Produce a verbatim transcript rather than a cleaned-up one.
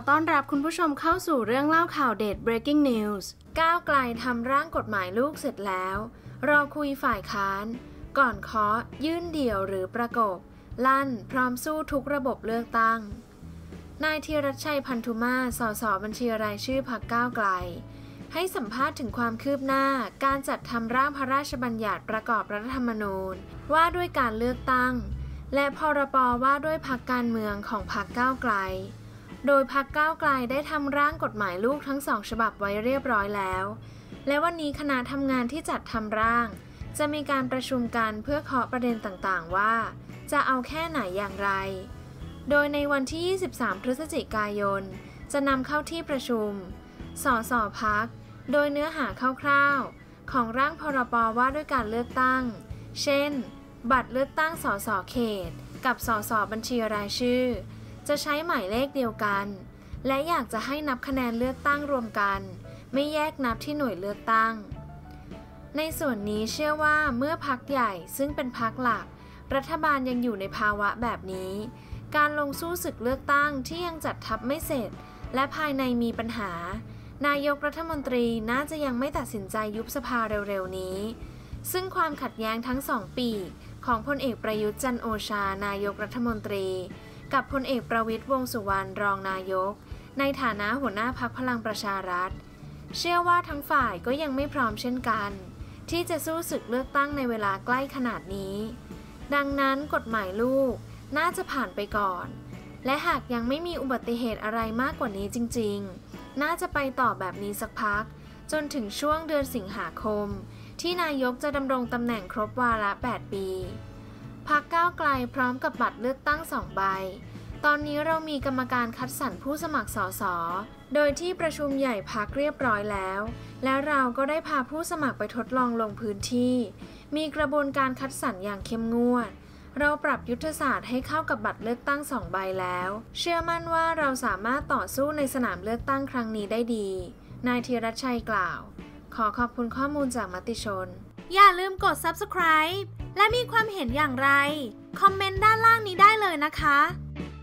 ต้อนรับคุณผู้ชมเข้าสู่เรื่องเล่าข่าวเด็ด Breaking News ก้าวไกลทำร่างกฎหมายลูกเสร็จแล้วรอคุยฝ่ายค้านก่อนเคาะยื่นเดี่ยวหรือประกบลั่นพร้อมสู้ทุกระบบเลือกตั้งนายธีรชัยพันธุมาส ส.บัญชีรายชื่อพรรคก้าวไกลให้สัมภาษณ์ถึงความคืบหน้าการจัดทำร่างพระราชบัญญัติประกอบรัฐธรรมนูญว่าด้วยการเลือกตั้งและพรบว่าด้วยพรรคการเมืองของพรรคก้าวไกลโดยพรรคก้าวไกลได้ทำร่างกฎหมายลูกทั้งสองฉบับไว้เรียบร้อยแล้วและวันนี้คณะทำงานที่จัดทำร่างจะมีการประชุมกันเพื่อเคาะประเด็นต่างๆว่าจะเอาแค่ไหนอย่างไรโดยในวันที่ยี่สิบสามพฤศจิกายนจะนำเข้าที่ประชุมสสพรรคโดยเนื้อหาคร่าวๆของร่างพรบว่าด้วยการเลือกตั้งเช่นบัตรเลือกตั้งสสเขตกับสสบัญชีรายชื่อจะใช้หมายเลขเดียวกันและอยากจะให้นับคะแนนเลือกตั้งรวมกันไม่แยกนับที่หน่วยเลือกตั้งในส่วนนี้เชื่อว่าเมื่อพรรคใหญ่ซึ่งเป็นพรรคหลักรัฐบาลยังอยู่ในภาวะแบบนี้การลงสู้ศึกเลือกตั้งที่ยังจัดทัพไม่เสร็จและภายในมีปัญหานายกรัฐมนตรีน่าจะยังไม่ตัดสินใจยุบสภาเร็วๆนี้ซึ่งความขัดแย้งทั้งสองปีกของพลเอกประยุทธ์จันทร์โอชานายกรัฐมนตรีกับพลเอกประวิตรวงษ์สุวรรณรองนายกในฐานะหัวหน้าพรรคพลังประชารัฐเชื่อว่าทั้งฝ่ายก็ยังไม่พร้อมเช่นกันที่จะสู้ศึกเลือกตั้งในเวลาใกล้ขนาดนี้ดังนั้นกฎหมายลูกน่าจะผ่านไปก่อนและหากยังไม่มีอุบัติเหตุอะไรมากกว่านี้จริงๆน่าจะไปต่อแบบนี้สักพักจนถึงช่วงเดือนสิงหาคมที่นายกจะดำรงตำแหน่งครบวาระแปดปีพรรคก้าวไกลพร้อมกับบัตรเลือกตั้งสองใบตอนนี้เรามีกรรมการคัดสรรผู้สมัครสสโดยที่ประชุมใหญ่พรรคเรียบร้อยแล้วและเราก็ได้พาผู้สมัครไปทดลองลงพื้นที่มีกระบวนการคัดสรรอย่างเข้มงวดเราปรับยุทธศาสตร์ให้เข้ากับบัตรเลือกตั้งสองใบแล้วเชื่อมั่นว่าเราสามารถต่อสู้ในสนามเลือกตั้งครั้งนี้ได้ดีนายธีรชัยกล่าวขอขอบคุณข้อมูลจากมติชนอย่าลืมกด ซับสไครบ์ และมีความเห็นอย่างไรคอมเมนต์ด้านล่างนี้ได้เลยนะคะ